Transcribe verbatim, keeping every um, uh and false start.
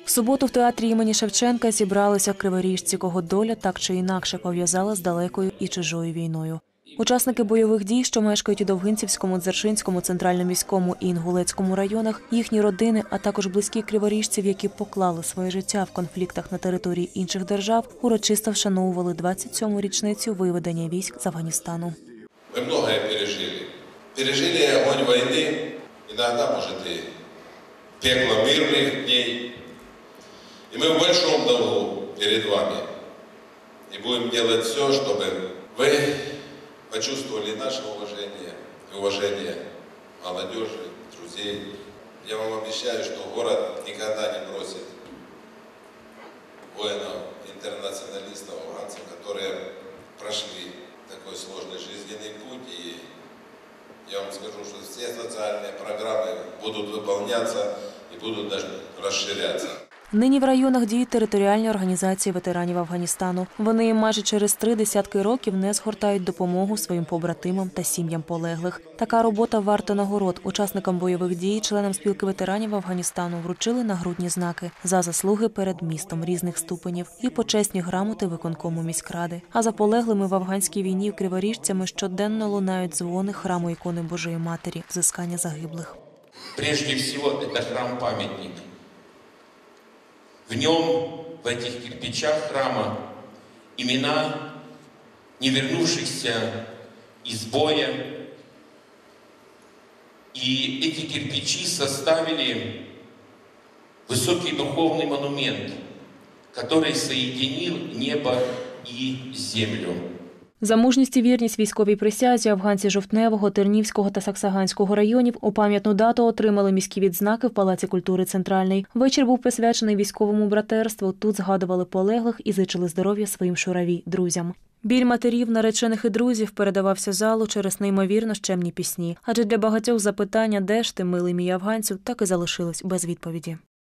В суботу в театрі імені Шевченка зібралися криворіжці, кого доля так чи інакше пов'язала з далекою і чужою війною. Учасники бойових дій, що мешкають у Довгинцівському, Дзержинському, Центрально-міському і Інгулецькому районах, їхні родини, а також близькі криворіжців, які поклали своє життя в конфліктах на території інших держав, урочисто вшановували двадцять сьому річницю виведення військ з Афганістану. Ми многое пережили. Пережили огонь війни, іноді, може, і пекло мирних днів. И мы в большом долгу перед вами. И будем делать все, чтобы вы почувствовали наше уважение и уважение молодежи, друзей. Я вам обещаю, что город никогда не бросит воинов, интернационалистов, афганцев, которые прошли такой сложный жизненный путь. И я вам скажу, что все социальные программы будут выполняться и будут даже расширяться. Нині в районах діють територіальні організації ветеранів Афганістану. Вони майже через три десятки років не згортають допомогу своїм побратимам та сім'ям полеглих. Така робота варта нагород. Учасникам бойових дій, членам спілки ветеранів Афганістану вручили нагрудні знаки за заслуги перед містом різних ступенів і почесні грамоти виконкому міськради. А за полеглими в афганській війні криворіжцями щоденно лунають дзвони храму ікони Божої Матері, взискання загиблих. Прежде всего, это храм-памятник. В нем, в этих кирпичах храма, имена невернувшихся из боя. И эти кирпичи составили высокий духовный монумент, который соединил небо и землю. За мужність і вірність військовій присязі афганці Жовтневого, Тернівського та Саксаганського районів у пам'ятну дату отримали міські відзнаки в Палаці культури «Центральний». Вечір був присвячений військовому братерству. Тут згадували полеглих і зичили здоров'я своїм шураві, друзям. Біль матерів, наречених і друзів передавався залу через неймовірно щемні пісні. Адже для багатьох запитання «Де ж ти, милий мій афганцю?» так і залишилось без відповіді.